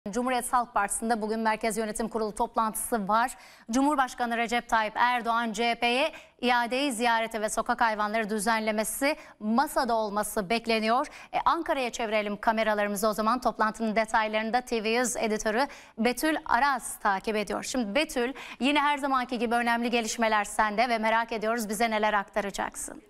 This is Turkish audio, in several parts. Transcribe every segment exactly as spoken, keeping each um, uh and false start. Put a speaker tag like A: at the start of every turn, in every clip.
A: Cumhuriyet Halk Partisi'nde bugün Merkez Yönetim Kurulu toplantısı var. Cumhurbaşkanı Recep Tayyip Erdoğan C H P'ye iadeyi ziyareti ve sokak hayvanları düzenlemesi masada olması bekleniyor. E, Ankara'ya çevirelim kameralarımızı o zaman. Toplantının detaylarını da T V yüz editörü Betül Aras takip ediyor. Şimdi Betül, yine her zamanki gibi önemli gelişmeler sende ve merak ediyoruz bize neler aktaracaksın.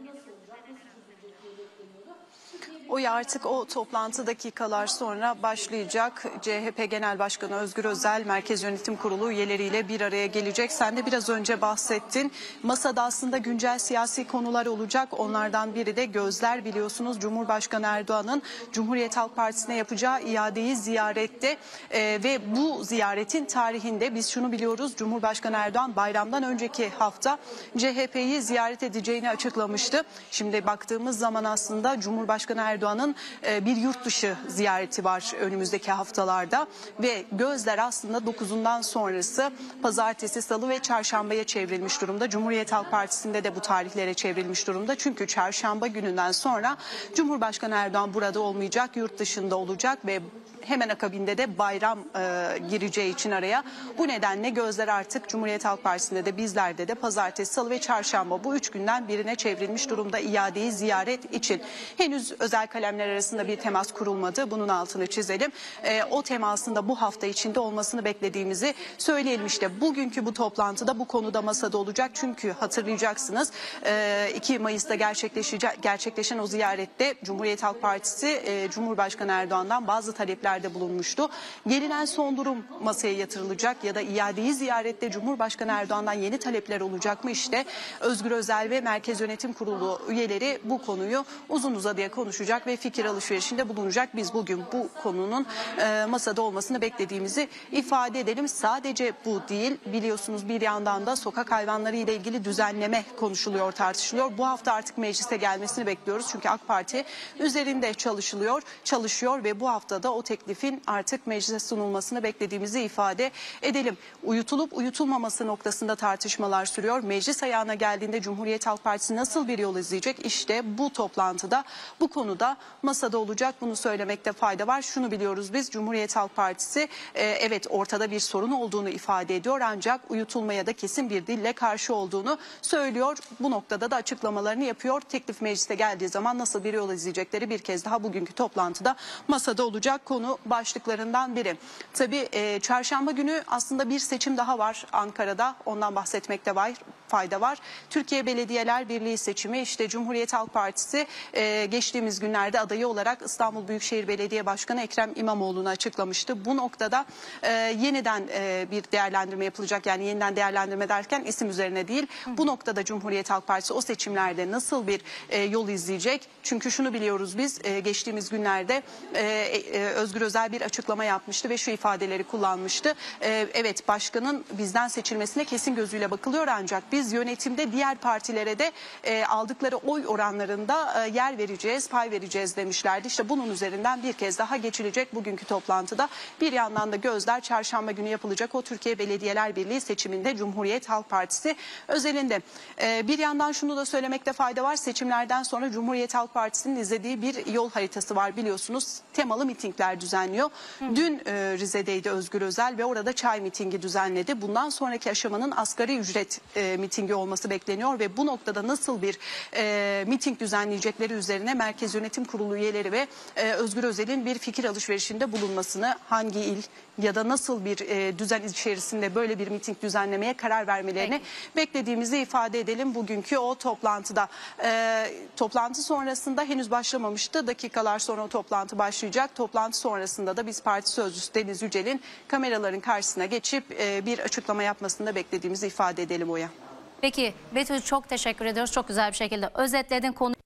B: O ya artık o toplantı dakikalar sonra başlayacak. C H P Genel Başkanı Özgür Özel Merkez Yönetim Kurulu üyeleriyle bir araya gelecek. Sen de biraz önce bahsettin. Masada aslında güncel siyasi konular olacak. Onlardan biri de gözler, biliyorsunuz Cumhurbaşkanı Erdoğan'ın Cumhuriyet Halk Partisi'ne yapacağı iadeyi ziyarette ee, ve bu ziyaretin tarihinde biz şunu biliyoruz. Cumhurbaşkanı Erdoğan bayramdan önceki hafta C H P'yi ziyaret edeceğini açıklamıştı. Şimdi baktığımız zaman aslında Cumhurbaşkanı Erdoğan Erdoğan'ın bir yurt dışı ziyareti var önümüzdeki haftalarda ve gözler aslında dokuzundan sonrası pazartesi, salı ve çarşambaya çevrilmiş durumda. Cumhuriyet Halk Partisi'nde de bu tarihlere çevrilmiş durumda. Çünkü çarşamba gününden sonra Cumhurbaşkanı Erdoğan burada olmayacak, yurt dışında olacak ve hemen akabinde de bayram e, gireceği için araya. Bu nedenle gözler artık Cumhuriyet Halk Partisi'nde de bizlerde de pazartesi, salı ve çarşamba bu üç günden birine çevrilmiş durumda iadeyi ziyaret için. Henüz özel kalemler arasında bir temas kurulmadı. Bunun altını çizelim. E, o temasın da bu hafta içinde olmasını beklediğimizi söyleyelim. İşte bugünkü bu toplantıda bu konuda masada olacak. Çünkü hatırlayacaksınız e, iki Mayıs'ta gerçekleşen o ziyarette Cumhuriyet Halk Partisi e, Cumhurbaşkanı Erdoğan'dan bazı talepler de bulunmuştu. Gelinen son durum masaya yatırılacak ya da iadeyi ziyarette Cumhurbaşkanı Erdoğan'dan yeni talepler olacak mı? İşte Özgür Özel ve Merkez Yönetim Kurulu üyeleri bu konuyu uzun uzadıya konuşacak ve fikir alışverişinde bulunacak. Biz bugün bu konunun e, masada olmasını beklediğimizi ifade edelim. Sadece bu değil, biliyorsunuz bir yandan da sokak hayvanları ile ilgili düzenleme konuşuluyor, tartışılıyor. Bu hafta artık meclise gelmesini bekliyoruz. Çünkü AK Parti üzerinde çalışılıyor, çalışıyor ve bu haftada o teklifin artık meclise sunulmasını beklediğimizi ifade edelim. Uyutulup uyutulmaması noktasında tartışmalar sürüyor. Meclis ayağına geldiğinde Cumhuriyet Halk Partisi nasıl bir yol izleyecek? İşte bu toplantıda bu konuda masada olacak. Bunu söylemekte fayda var. Şunu biliyoruz biz, Cumhuriyet Halk Partisi e, evet ortada bir sorun olduğunu ifade ediyor ancak uyutulmaya da kesin bir dille karşı olduğunu söylüyor. Bu noktada da açıklamalarını yapıyor. Teklif meclise geldiği zaman nasıl bir yol izleyecekleri bir kez daha bugünkü toplantıda masada olacak konu başlıklarından biri. Tabii e, çarşamba günü aslında bir seçim daha var Ankara'da. Ondan bahsetmekte var. fayda var. Türkiye Belediyeler Birliği seçimi, işte Cumhuriyet Halk Partisi e, geçtiğimiz günlerde adayı olarak İstanbul Büyükşehir Belediye Başkanı Ekrem İmamoğlu'nu açıklamıştı. Bu noktada e, yeniden e, bir değerlendirme yapılacak. Yani yeniden değerlendirme derken isim üzerine değil. Bu noktada Cumhuriyet Halk Partisi o seçimlerde nasıl bir e, yol izleyecek? Çünkü şunu biliyoruz biz, e, geçtiğimiz günlerde e, e, Özgür Özel bir açıklama yapmıştı ve şu ifadeleri kullanmıştı. E, evet, başkanın bizden seçilmesine kesin gözüyle bakılıyor ancak biz Biz yönetimde diğer partilere de e, aldıkları oy oranlarında e, yer vereceğiz, pay vereceğiz demişlerdi. İşte bunun üzerinden bir kez daha geçilecek bugünkü toplantıda. Bir yandan da gözler çarşamba günü yapılacak o Türkiye Belediyeler Birliği seçiminde Cumhuriyet Halk Partisi özelinde. E, bir yandan şunu da söylemekte fayda var. Seçimlerden sonra Cumhuriyet Halk Partisi'nin izlediği bir yol haritası var, biliyorsunuz. Temalı mitingler düzenliyor. Hı. Dün e, Rize'deydi Özgür Özel ve orada çay mitingi düzenledi. Bundan sonraki aşamanın asgari ücret e, mitingi olması bekleniyor ve bu noktada nasıl bir e, miting düzenleyecekleri üzerine Merkez Yönetim Kurulu üyeleri ve e, Özgür Özel'in bir fikir alışverişinde bulunmasını, hangi il ya da nasıl bir e, düzen içerisinde böyle bir miting düzenlemeye karar vermelerini Peki. beklediğimizi ifade edelim bugünkü o toplantıda. E, toplantı sonrasında henüz başlamamıştı. Dakikalar sonra o toplantı başlayacak. Toplantı sonrasında da biz parti sözcüsü Deniz Yücel'in kameraların karşısına geçip e, bir açıklama yapmasını da beklediğimizi ifade edelim Oya.
A: Peki Betül, çok teşekkür ediyoruz. Çok güzel bir şekilde özetledin konu.